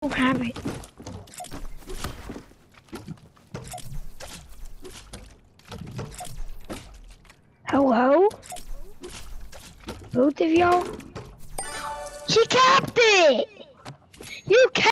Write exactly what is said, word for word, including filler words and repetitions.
don't have it. Hello? Both of y'all? She capped it! You capped